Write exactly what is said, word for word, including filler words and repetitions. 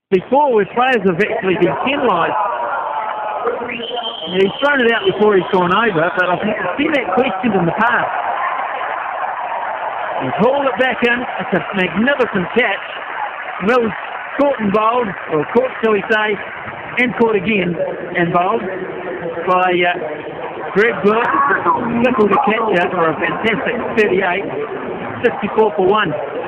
before where players have actually been penalised. He's thrown it out before he's gone over, but I think I've seen that questioned in the past. He's hauled it back in. It's a magnificent catch. Mills caught and bowled, or caught shall we say, and caught again and bowled by uh, Greg Bullock. Nickel the catcher for a fantastic thirty-eight, sixty-four for one.